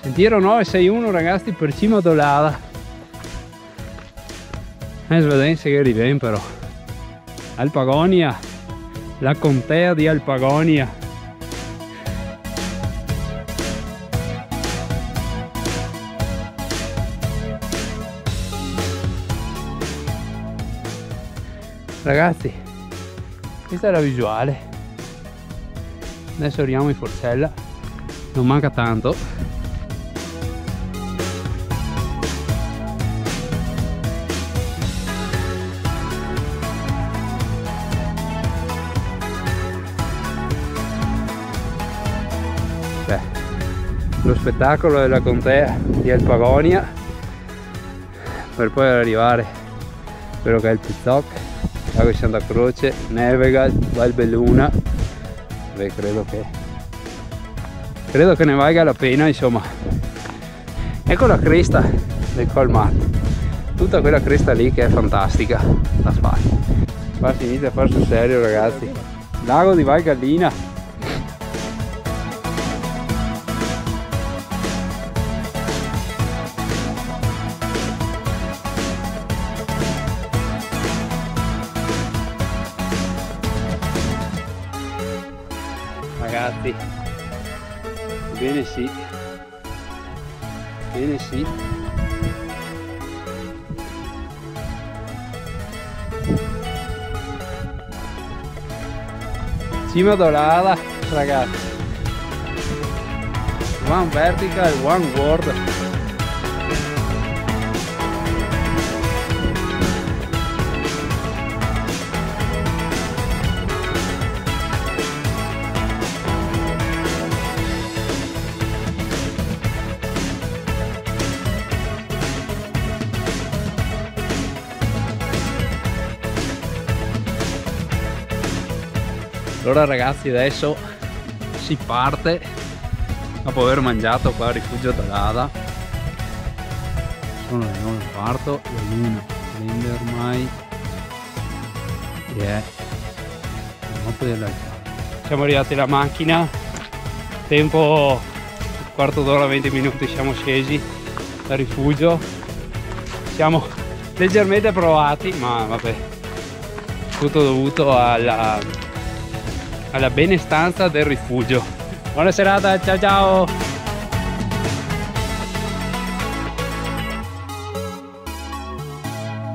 Sentiero 961 ragazzi per cima d'Olada. Svedense che arriviamo però. Alpagonia, la contea di Alpagonia. Ragazzi, questa è la visuale. Adesso arriviamo in Forcella, non manca tanto. Beh, lo spettacolo della contea di Alpagonia per poi arrivare quello che è il Pizzoc, Lago di Santa Croce, Nevegal, Valbelluna. Beh, credo che ne valga la pena, insomma. Ecco la cresta del Colmat, tutta quella cresta lì che è fantastica da fare. Qua si inizia a fare sul serio ragazzi. Lago di Val Gallina. Ragazzi, bene sì, bene sì. Cima d'Olada ragazzi, one vertical, one world. Allora ragazzi, adesso si parte dopo aver mangiato qua al rifugio d'Olada. Sono le 9:15, la luna prende ormai e è la notte dell'altare. Siamo arrivati alla macchina, tempo quarto d'ora, 20 minuti siamo scesi dal rifugio. Siamo leggermente provati, ma vabbè, tutto dovuto alla benestanza del rifugio. Buona serata, ciao ciao!